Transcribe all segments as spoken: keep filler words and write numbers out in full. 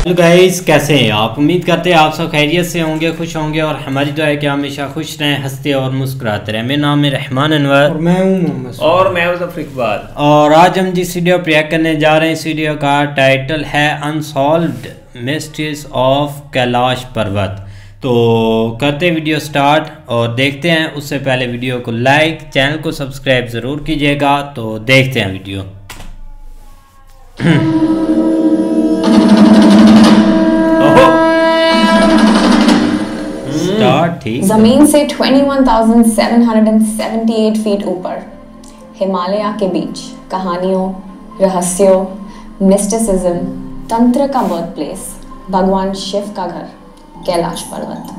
Hello guys, कैसे हैं आप? उम्मीद करते हैं आप सब खैरियत से होंगे, खुश होंगे और हमारी दुआ है कि हमेशा खुश रहें, हंसते और मुस्कुराते रहें। मेरा नाम है रहमान अनवर और मैं हूं मोहम्मद और मैं ज़फर इकबाल। और आज हम जिस वीडियो रिएक्ट करने जा रहे हैं, इस वीडियो का टाइटल है अनसॉल्व्ड मिस्ट्रीज ऑफ कैलाश पर्वत। तो करते वीडियो स्टार्ट और देखते हैं। उससे पहले वीडियो को लाइक, चैनल को सब्सक्राइब ज़रूर कीजिएगा। तो देखते हैं वीडियो। स्टार्ट ठीक। जमीन से इक्कीस हज़ार सात सौ अठहत्तर फीट ऊपर हिमालय के बीच कहानियों, रहस्यों, मिस्टिसिज्म, तंत्र का बर्थ प्लेस, भगवान शिव का घर कैलाश पर्वत।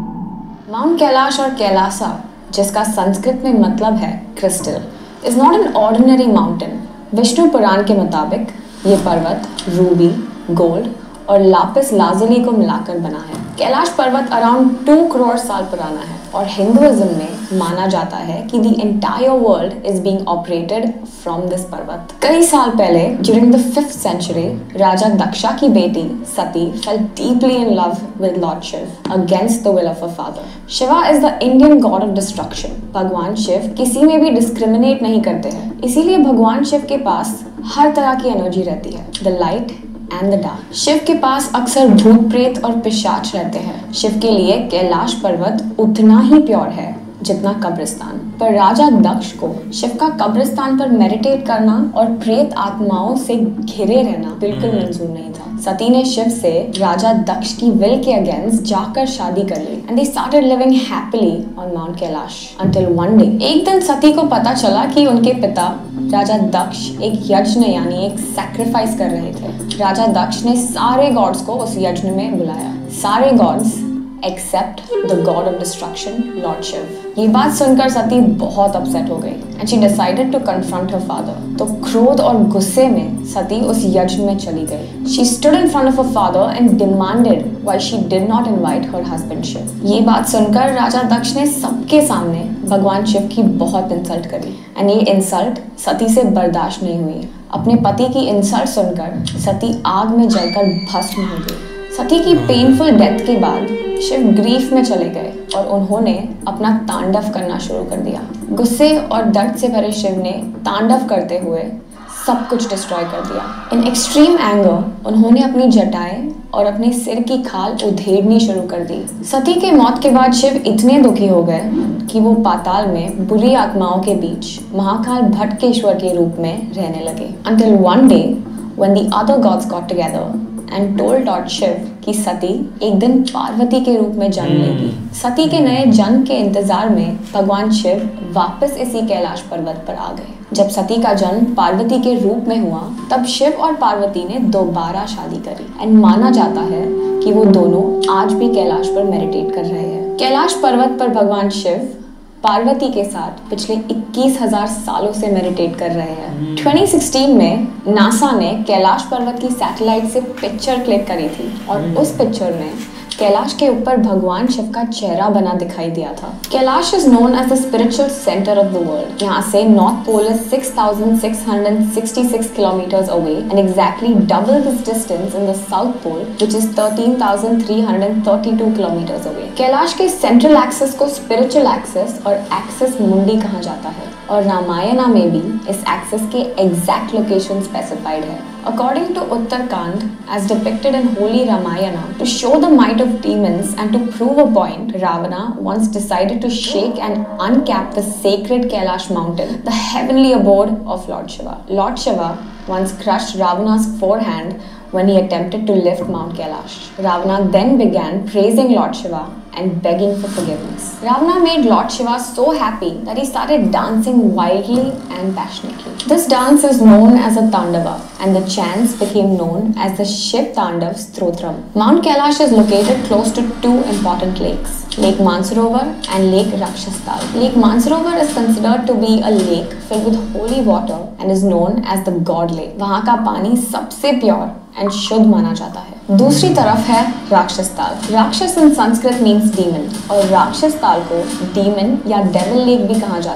माउंट कैलाश और कैलासा, जिसका संस्कृत में मतलब है crystal, is not an ordinary mountain. Vishnu Purana के मुताबिक ये पर्वत रूबी, गोल्ड और लापिस लाजुली को मिलाकर बना है। कैलाश पर्वत अराउंड टू करोड़ साल पुराना है और हिंदुइज्म में माना जाता है कि the entire world is being operated from this पर्वत। कई साल पहले during the fifth century Raja Daksha की बेटी Sati fell deeply in love with lord Shiv against the will of a father. Shiva is the Indian god of destruction. भगवान शिव किसी में भी डिस्क्रिमिनेट नहीं करते हैं, इसीलिए भगवान शिव के पास हर तरह की एनर्जी रहती है, the light and the dark. Shiv के पास अक्सर भूत प्रेत और पिशाच रहते हैं। शिव के लिए कैलाश पर्वत उतना ही प्योर है जितना कब्रिस्तान। पर राजा दक्ष को शिव का कब्रिस्तान पर मेडिटेट करना और प्रेत आत्माओं से घिरे रहना बिल्कुल मंजूर नहीं था। सती ने शिव से राजा दक्ष की विल के अगेंस्ट जाकर शादी कर ली and they started living happily on mount Kailash until one day. एक दिन सती को पता चला कि उनके पिता राजा दक्ष एक यज्ञ यानी एक सैक्रिफाइस कर रहे थे। राजा दक्ष ने सारे गॉड्स को उस यज्ञ में बुलाया, सारे gods except the god of destruction lord Shiva. ये बात सुनकर सती बहुत अपसेट हो गई and she decided to confront her father. तो क्रोध और गुस्से में सती उस यज्ञ में चली गई। She stood in front of her father and demanded why she did not invite her husband Shiva. ये बात सुनकर राजा दक्ष ने सबके सामने भगवान शिव की बहुत इंसल्ट करी एंड ये इंसल्ट सती से बर्दाश्त नहीं हुई। अपने पति की इंसल्ट सुनकर सती आग में जलकर भस्म हो गई। सती की पेनफुल डेथ के बाद शिव ग्रीफ में चले गए और उन्होंने अपना तांडव करना शुरू कर दिया। गुस्से और दर्द से भरे शिव ने तांडव करते हुए सब कुछ डिस्ट्रॉय कर दिया। इन एक्सट्रीम एंगर उन्होंने अपनी जटाएं और अपने सिर की खाल उधेड़नी शुरू कर दी। सती के मौत के बाद शिव इतने दुखी हो गए कि वो पाताल में बुरी आत्माओं के बीच महाकाल भटकेश्वर के रूप में रहने लगे। Until one day when the other gods got together and told Lord Shiv कि सती एक दिन पार्वती के रूप में जन्म लेगी। सती के नए जन्म के इंतजार में भगवान शिव वापस इसी कैलाश पर्वत पर आ गए। जब सती का जन्म पार्वती के रूप में हुआ तब शिव और पार्वती ने दोबारा शादी करी एंड माना जाता है कि वो दोनों आज भी कैलाश पर मेडिटेट कर रहे हैं। कैलाश पर्वत पर भगवान शिव पार्वती के साथ पिछले इक्कीस हज़ार सालों से मेडिटेट कर रहे हैं। ट्वेंटी सिक्सटीन में नासा ने कैलाश पर्वत की सैटेलाइट से पिक्चर क्लिक करी थी और उस पिक्चर में कैलाश के ऊपर भगवान शिव का चेहरा बना दिखाई दिया था। Kailash is known as the spiritual centre of the world. यहाँ से north pole is six thousand six hundred sixty six kilometres away and exactly double this distance in the south pole which is thirteen thousand three hundred thirty two kilometres away. Kailash के central axis को spiritual axis और axis mundi कहा जाता है और रामायणा में भी इस एक्सिस के एग्जैक्ट लोकेशन स्पेसिफाइड है। According to Uttarkand, as depicted in Holy Ramayana, to show the might of demons and to prove a point, Ravana once decided to shake and uncap the sacred Kailash mountain, the heavenly abode of Lord Shiva. Lord Shiva once crushed Ravana's forehand when he attempted to lift Mount Kailash. Ravana then began praising Lord Shiva and begging for forgiveness. Ravana made Lord Shiva so happy that he started dancing wildly and passionately. This dance is known as a Tandava and the chants became known as the Shiv Tandav Stotram. Mount Kailash is located close to two important lakes, Lake Mansarovar and Lake Rakshastal. Lake Mansarovar is considered to be a lake filled with holy water and is known as the God Lake. वहाँ का पानी सबसे pure and शुद्ध माना जाता है। दूसरी तरफ है राक्षसताल। राक्षस इन संस्कृत मीन्स डीमन और राक्षसताल को डीमन या डेविल लेक भी कहा जाता है।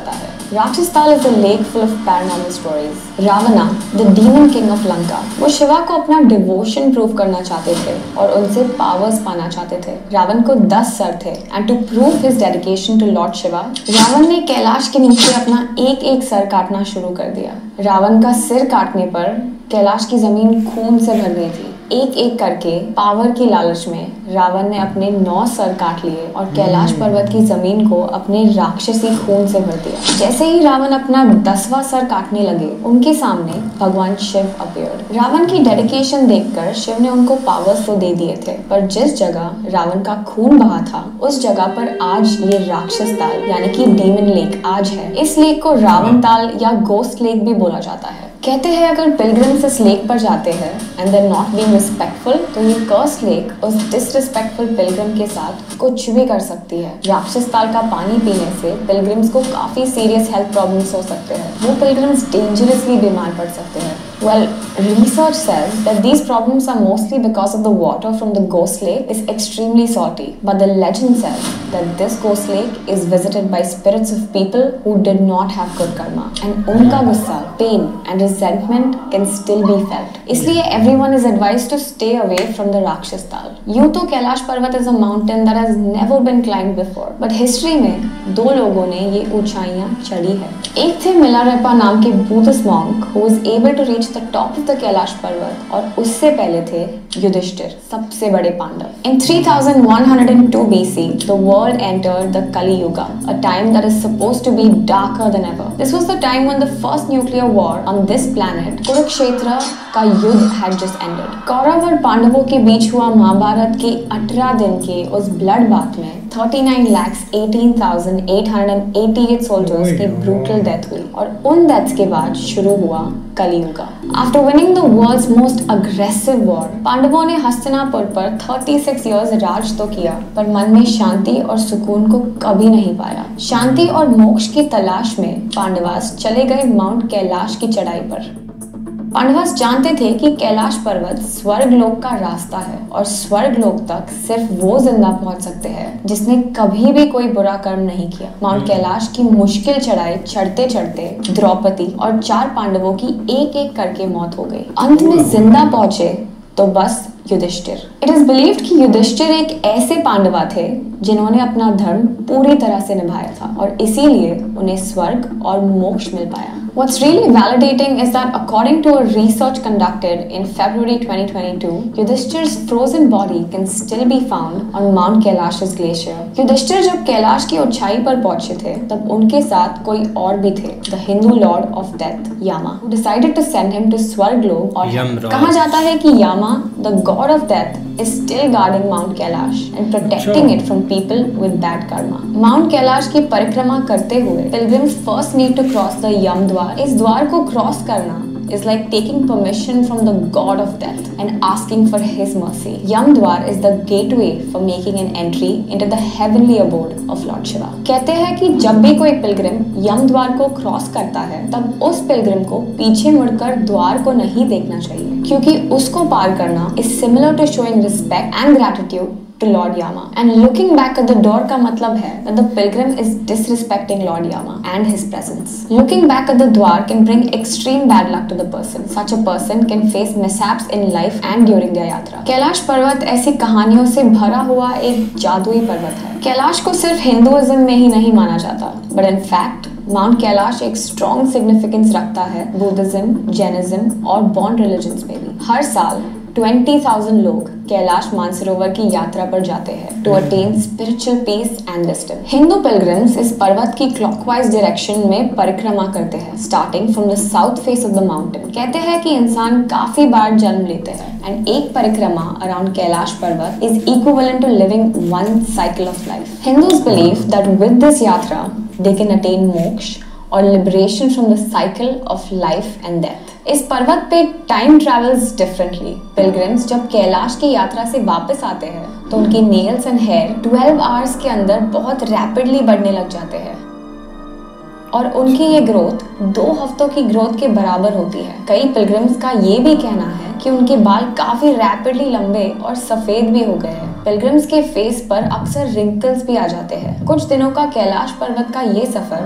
राक्षस ताल is a lake full of paranormal stories. Rawna, the demon king of Lanka, वो शिवा को अपना डिवोशन प्रूव करना चाहते थे और उनसे पावर्स पाना चाहते थे। रावण को दस सर थे and to prove his dedication to lord Shiva, Ravana ने कैलाश के नीचे अपना एक एक सर काटना शुरू कर दिया। रावण का सिर काटने पर कैलाश की जमीन खून से भर गई थी। एक एक करके पावर की लालच में रावण ने अपने नौ सर काट लिए और कैलाश पर्वत की जमीन को अपने राक्षसी खून से भर दिया। जैसे ही रावण अपना दसवां सर काटने लगे, उनके सामने भगवान शिव अपीयर्ड। रावण की डेडिकेशन देखकर शिव ने उनको पावर्स तो दे दिए थे, पर जिस जगह रावण का खून बहा था उस जगह पर आज ये राक्षस ताल यानी कि डीमन लेक आज है। इस लेक को रावण ताल या गोस्ट लेक भी बोला जाता है। कहते हैं अगर पिलग्रिम्स इस लेक पर जाते हैं and they not being respectful, तो ये कर्स लेक उस डिसरिस्पेक्टफुल पिलग्रिम के साथ कुछ भी कर सकती है। राक्षस ताल का पानी पीने से पिलग्रिम्स को काफी सीरियस हेल्थ प्रॉब्लम्स हो सकते हैं। वो पिलग्रिम्स डेंजरसली बीमार पड़ सकते हैं। Well, research says that these problems are mostly because of the water from the ghost lake is extremely salty. But the legend says that this ghost lake is visited by spirits of people who did not have good karma, and उनका गुस्सा, pain and resentment can still be felt. इसलिए everyone is advised to stay away from the Rakshas Tal. यूँ तो कैलाश पर्वत is a mountain that has never been climbed before, but history में दो लोगों ने ये ऊंचाइयाँ चढ़ी है। एक थे मिलारेपा नाम के Buddhist monk who was able to reach the top of the Kailash पर्वत, और उससे पहले थे युधिष्ठिर, सबसे बड़े Pandav. In three thousand one hundred two B C, the world entered the Kali Yuga, a time that is supposed to be darker than ever. This was the time when the first nuclear war on this planet, Kurukshetra का युद्ध had just ended. Kaurava और पांडवों के बीच हुआ महाभारत के अठारह दिन के उस ब्लड बाथ में thirty-nine lakhs eighteen thousand eight hundred eighty-eight soldiers की ब्रूटल डेथ हुई, और उन डेथ्स के बाद शुरू हुआ Kaliyuga. After winning the world's most aggressive war, पांडवों ने हस्तिनापुर पर छत्तीस इयर्स राज तो किया, पर मन में शांति और सुकून को कभी नहीं पाया। शांति और मोक्ष की तलाश में पांडवास चले गए माउंट कैलाश की चढ़ाई पर। पांडवास जानते थे कि कैलाश पर्वत स्वर्ग लोक का रास्ता है, और स्वर्ग लोक तक सिर्फ वो जिंदा पहुंच सकते हैं जिसने कभी भी कोई बुरा कर्म नहीं किया। माउंट कैलाश की मुश्किल चढ़ाई चढ़ते चढ़ते द्रौपदी और चार पांडवों की एक एक करके मौत हो गई। अंत में जिंदा पहुंचे तो बस युधिष्ठिर। इट इज बिलीव्ड कि युधिष्ठिर एक ऐसे पांडवा थे जिन्होंने अपना धर्म पूरी तरह से निभाया था, और इसीलिए उन्हें स्वर्ग और मोक्ष मिल पाया। What's really validating is that according to a research conducted in February twenty twenty-two, Yudhishthir's frozen body can still be found on Mount Kailash's glacier. Yudhishthir जब कैलाश की ऊंचाई पर पहुंचे थे, तब उनके साथ कोई और भी थे, the Hindu lord of death, Yama, who decided to send him to स्वर्गलोक। और कहा जाता है कि Yama, the god of death, is still guarding Mount Kailash and protecting it from people with bad karma. Mount Kailash की परिक्रमा करते हुए pilgrims first need to cross the यम द्वार। इस द्वार को क्रॉस करना is like taking permission from the god of death and asking for his mercy. यम द्वार is the gateway for making an entry into the heavenly abode of Lord Shiva. कहते हैं कि जब भी कोई पिलग्रिम यम द्वार को क्रॉस करता है, तब उस पिलग्रिम को पीछे मुड़कर द्वार को नहीं देखना चाहिए, क्योंकि उसको पार करना is similar to showing respect and gratitude to Lord Yama. And looking back at the door का मतलब है that the pilgrim is disrespecting Lord Yama and his presence. Looking back at the द्वार can bring extreme bad luck to the person. Such a person can face mishaps in life and during their यात्रा। कैलाश पर्वत ऐसी कहानियों से भरा हुआ एक जादुई पर्वत है। कैलाश को सिर्फ हिंदुइज्म में ही नहीं माना जाता, but in fact mount Kailash एक स्ट्रॉन्ग सिग्निफिकेंस रखता है बुद्धिज्म, जैनिज्म और बॉन्ड रिलीजन्स में भी। हर साल बीस हज़ार लोग कैलाश मानसरोवर की यात्रा पर जाते हैं to attain spiritual peace and wisdom. Hindu pilgrims इस पर्वत की क्लॉकवाइज डायरेक्शन में परिक्रमा करते हैं, starting from the south face of the mountain. कहते हैं कि इंसान काफी बार जन्म लेते हैं, एंड एक परिक्रमा around Kailash Parvat is equivalent to living one cycle of life. Hindus believe that with this yatra they can attain moksha और liberation from the cycle of life and death. इस पर्वत पे टाइम ट्रेवल्स डिफरेंटली। पिलग्रिम्स जब कैलाश की यात्रा से वापस आते हैं, तो उनकी nails and hair twelve hours के अंदर बहुत रैपिडली बढ़ने लग जाते हैं, और उनकी ये ग्रोथ दो हफ्तों की ग्रोथ के बराबर होती है। कई पिलग्रिम्स का ये भी कहना है कि उनके बाल काफी रैपिडली लंबे और सफेद भी हो गए हैं। पिलग्रिम्स के फेस पर अक्सर रिंकल्स भी आ जाते हैं। कुछ दिनों का कैलाश पर्वत का ये सफर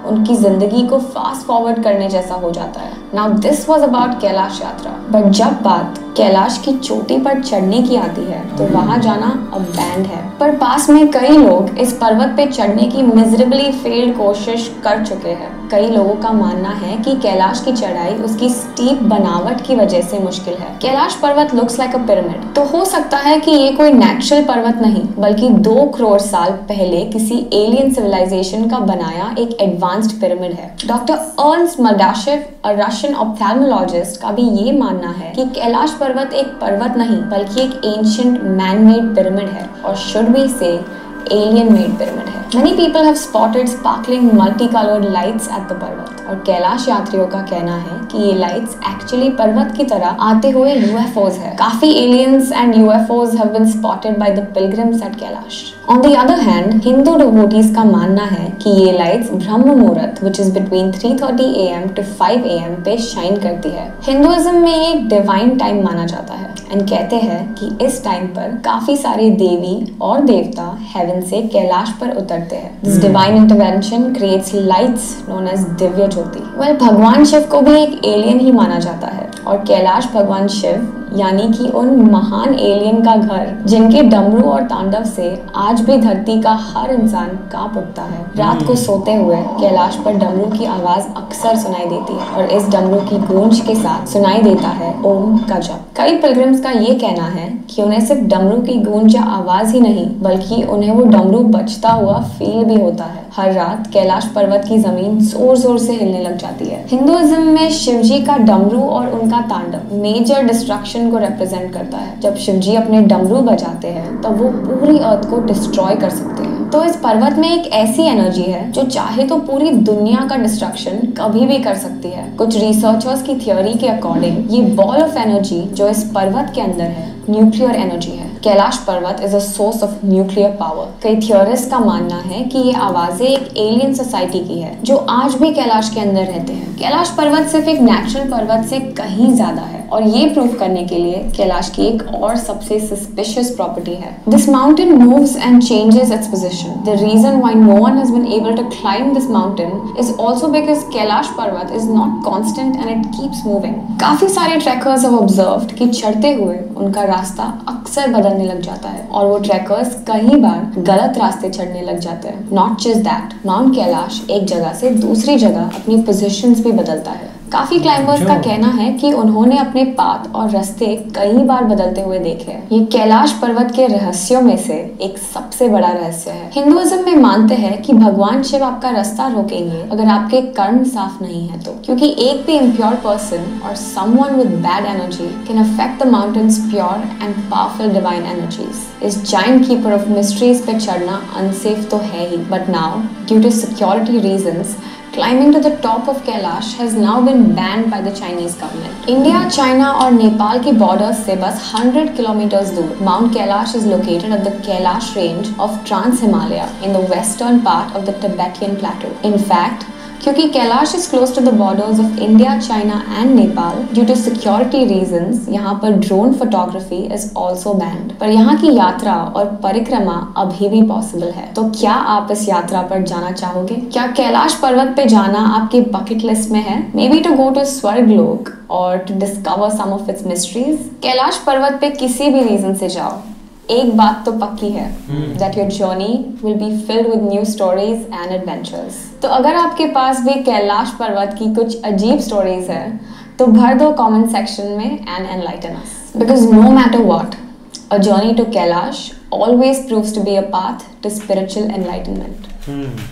उनकी जिंदगी को फास्ट फॉरवर्ड करने जैसा हो जाता है। Now this was about Kailash yatra, but जब बात कैलाश की चोटी पर चढ़ने की आती है तो वहां जाना अब बैंड है। पर पास में कई लोग इस पर्वत पे चढ़ने की मिजरेबली फेल्ड कोशिश कर चुके हैं। कई लोगों का मानना है कि कैलाश की चढ़ाई उसकी स्टीप बनावट की वजह से मुश्किल है। कैलाश पर्वत लुक्स लाइक अ पिरामिड, तो हो सकता है कि ये कोई नेचुरल पर्वत नहीं बल्कि दो करोड़ साल पहले किसी एलियन सिविलाइजेशन का बनाया एक एडवांस्ड पिरामिड है। Doctor Ernst Muldashev, a Russian ophthalmologist, का भी ये मानना है कि कैलाश पर्वत एक पर्वत नहीं बल्कि एक एंशिएंट मैन मेड पिरामिड है, और should be say alien made pyramid है। Many people have spotted sparkling multicolored lights at the पर्वत, और कैलाश यात्रियों का कहना है कि ये लाइट्स एक्चुअली पर्वत की तरह आते हुए U F Os है। काफी aliens and U F Os have been spotted by the pilgrims at Kailash. On the other hand, Hindu devotees का मानना है कि ये लाइट्स ब्रह्म मुहूर्त which is between three thirty A M to five A M पे shine करती है। हिंदुइज्म में ये एक डिवाइन टाइम माना जाता है एंड कहते हैं कि इस टाइम पर काफी सारे देवी और देवता हेवन से कैलाश पर उतरते हैं। This divine intervention creates lights known as Divya Jyoti. well, भगवान शिव को भी एक एलियन ही माना जाता है, और कैलाश भगवान शिव यानी कि उन महान एलियन का घर जिनके डमरू और तांडव से आज भी धरती का हर इंसान कांप उठता है। रात को सोते हुए कैलाश पर डमरू की आवाज अक्सर सुनाई देती है, और इस डमरू की गूंज के साथ सुनाई देता है ओम का जप। कई पिलग्रिम्स का ये कहना है कि उन्हें सिर्फ डमरू की गूंज या आवाज ही नहीं बल्कि उन्हें वो डमरू बजता हुआ फील भी होता है। हर रात कैलाश पर्वत की जमीन जोर जोर से हिलने लग जाती है। हिंदुइज्म में शिवजी का डमरू और उनका तांडव मेजर डिस्ट्रक्शन को रिप्रेजेंट करता है। जब शिवजी अपने डमरू बजाते हैं तब वो पूरी अर्थ को डिस्ट्रॉय कर सकते हैं। तो इस पर्वत में एक ऐसी एनर्जी है जो चाहे तो पूरी दुनिया का डिस्ट्रक्शन कभी भी कर सकती है। कुछ रिसर्चर्स की थ्योरी के अकॉर्डिंग ये बॉल ऑफ एनर्जी जो इस पर्वत के अंदर है न्यूक्लियर एनर्जी है। Kailash Parvat is a source of nuclear power. कई थ्योरिस्ट का मानना है कि ये आवाजें एक एलियन सोसाइटी की है जो आज भी कैलाश के अंदर रहते हैं। कैलाश पर्वत सिर्फ एक नेचुरल पर्वत से कहीं ज्यादा है, और ये प्रूव करने के लिए कैलाश की एक और सबसे सस्पिशियस प्रॉपर्टी है। This mountain moves and changes its position. The reason why no one has been able to climb this mountain is also because Kailash Parvat is not constant and it keeps moving. काफी सारे trackers have observed कि चढ़ते हुए उनका रास्ता अक्सर बदलने लग जाता है, और वो ट्रैकर्स कई बार गलत रास्ते चढ़ने लग जाते हैं। Not just that, mount Kailash एक जगह से दूसरी जगह अपनी पोजीशंस भी बदलता है। काफी क्लाइंबर्स का कहना है कि उन्होंने अपने पाथ और रास्ते कई बार बदलते हुए देखे हैं। ये कैलाश पर्वत के रहस्यों में से एक सबसे बड़ा रहस्य है। हिंदुइज्म में मानते हैं कि भगवान शिव आपका रास्ता रोकेंगे अगर आपके कर्म साफ नहीं है तो, क्योंकि एक भी इम्प्योर पर्सन और someone with bad energy can affect the mountain's pure and powerful divine energies. इस जायंट कीपर ऑफ मिस्ट्रीज पे चढ़ना अनसेफ तो है ही, but now due to security reasons climbing to the top of Kailash has now been banned by the Chinese government. India, China और नेपाल की borders से बस one hundred kilometers दूर Mount Kailash is located at the Kailash range of Trans-Himalaya in the western part of the Tibetan plateau. In fact, क्योंकि Kailash is close to the borders of India, China and Nepal, due to security reasons यहाँ पर drone photography is also banned. पर यहाँ की यात्रा और परिक्रमा अभी भी पॉसिबल है। तो क्या आप इस यात्रा पर जाना चाहोगे? क्या कैलाश पर्वत पे जाना आपकी बकेट लिस्ट में है? Maybe to go to Swarg Lok और to discover some of its mysteries. Kailash पर्वत पे किसी भी रीजन से जाओ, एक बात तो पक्की है, that your journey will be filled with new stories and adventures. तो अगर आपके पास भी कैलाश पर्वत की कुछ अजीब स्टोरीज है तो भर दो कमेंट सेक्शन में and enlighten us. Because no matter what, a journey to Kailash always proves to be a path to spiritual enlightenment. hmm.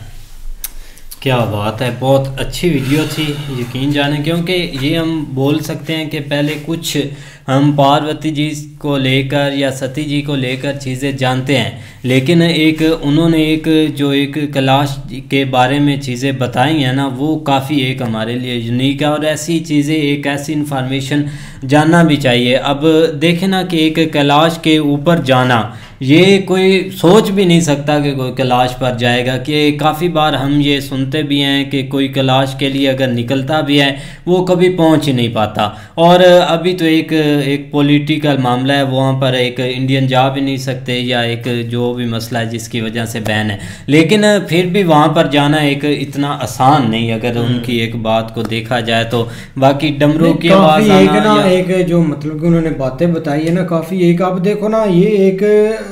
क्या बात है, बहुत अच्छी वीडियो थी यकीन जाने, क्योंकि ये हम बोल सकते हैं कि पहले कुछ हम पार्वती जी को लेकर या सती जी को लेकर चीज़ें जानते हैं, लेकिन एक उन्होंने एक जो एक कैलाश के बारे में चीज़ें बताई हैं ना, वो काफ़ी एक हमारे लिए यूनिक है, और ऐसी चीज़ें, एक ऐसी इन्फॉर्मेशन जानना भी चाहिए। अब देखें ना कि एक कैलाश के ऊपर जाना ये कोई सोच भी नहीं सकता कि कोई कैलाश पर जाएगा। कि काफ़ी बार हम ये सुनते भी हैं कि कोई कैलाश के लिए अगर निकलता भी है वो कभी पहुंच ही नहीं पाता। और अभी तो एक एक पॉलिटिकल मामला है, वहाँ पर एक इंडियन जा भी नहीं सकते, या एक जो भी मसला है जिसकी वजह से बैन है। लेकिन फिर भी वहाँ पर जाना एक इतना आसान नहीं अगर उनकी एक बात को देखा जाए तो। बाकी डमरू की आवाज़ एक ना एक जो मतलब कि उन्होंने बातें बताई है ना, काफ़ी एक आप देखो ना, ये एक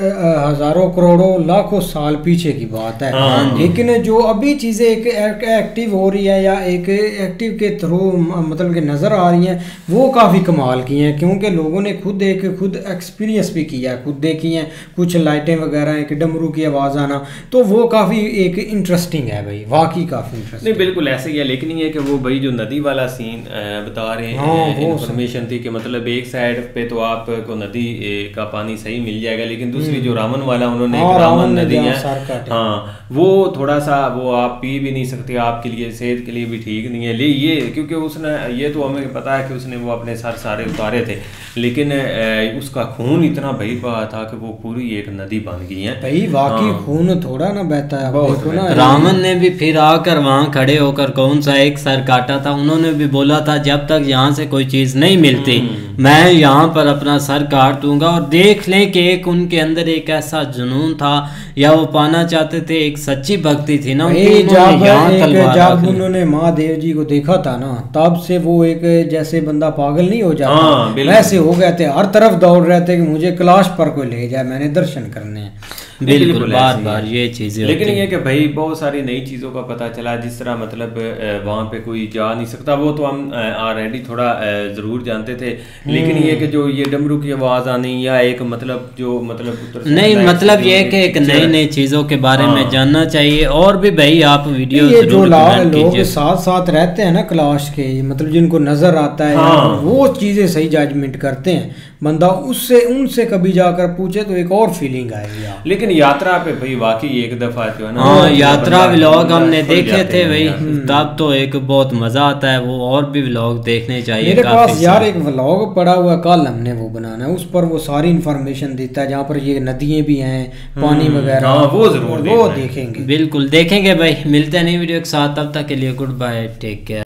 हज़ारों करोड़ों लाखों साल पीछे की बात है। लेकिन जो अभी चीज़ें एक एक्टिव हो रही है या एक एक्टिव के थ्रू मतलब कि नज़र आ रही हैं, वो काफ़ी कमाल की हैं। क्योंकि लोगों ने खुद एक खुद एक्सपीरियंस भी किया है, खुद देखी हैं कुछ लाइटें वगैरह, एक डमरू की आवाज़ आना, तो वो काफ़ी एक इंटरेस्टिंग है भाई, वाकई काफ़ी इंटरेस्टिंग। नहीं बिल्कुल ऐसे ही है, लेकिन ये कि वो भाई जो नदी वाला सीन बता रहे हैं, इंफॉर्मेशन थी कि मतलब एक साइड पे तो आपको नदी का पानी सही मिल जाएगा, लेकिन दूसरी जो रामन वाला उन्होंने एक रामन नदी है, हाँ वो थोड़ा सा वो आप पी भी नहीं सकते, आपके लिए सेहत के लिए भी ठीक नहीं है। ले ये क्योंकि उसने ये तो हमें पता है कि उसने वो अपने सर सारे उतारे थे, लेकिन उसका खून इतना बही पड़ा था कि वो पूरी एक नदी बन गई है भाई। वाकई खून थोड़ा ना बहता है, देखो ना। रामन ने भी फिर आकर वहाँ खड़े होकर कौन सा एक सर काटा था, उन्होंने भी बोला था जब तक यहाँ से कोई चीज़ नहीं मिलती मैं यहाँ पर अपना सर काट दूंगा। और देख लें कि एक उनके अंदर एक ऐसा जुनून था, या वो पाना चाहते थे, एक सच्ची भक्ति थी ना उनकी। जब एक जब उन्होंने महादेव जी को देखा था ना, तब से वो एक जैसे बंदा पागल नहीं हो जाता वैसे हो गए थे, हर तरफ दौड़ रहे थे कि मुझे कैलाश पर कोई ले जाए, मैंने दर्शन करने हैं। बिल्कुल बार बार ये चीज़ें। लेकिन ये कि भाई बहुत सारी नई चीज़ों का पता चला, जिस तरह मतलब वहाँ पे कोई जा नहीं सकता, वो तो हम ऑलरेडी थोड़ा ज़रूर जानते थे। लेकिन ये कि जो ये डमरू की आवाज़ आनी या एक मतलब जो मतलब नहीं मतलब ये कि एक नई नई चीज़ों के बारे में जानना चाहिए। और भी भाई आप वीडियो ये जो लोग साथ साथ रहते हैं ना कैलाश के, मतलब जिनको नज़र आता है वो चीज़ें सही जजमेंट करते हैं, बंदा उससे उनसे कभी जाकर पूछे तो एक और फीलिंग आएगी। लेकिन यात्रा पे भाई वाकई एक दफा जो है ना, हाँ यात्रा व्लॉग हमने देखे थे भाई, तब तो एक बहुत मजा आता है। वो और भी व्लॉग देखने चाहिए। मेरे पास यार एक व्लॉग पड़ा हुआ, कल हमने वो बनाना है, उस पर वो सारी इन्फॉर्मेशन देता है, जहाँ पर ये नदियाँ भी हैं, पानी वगैरह, वो जरूर वो देखेंगे। बिल्कुल देखेंगे भाई। मिलते हैं नई वीडियो के साथ, तब तक के लिए गुड बाय, टेक केयर।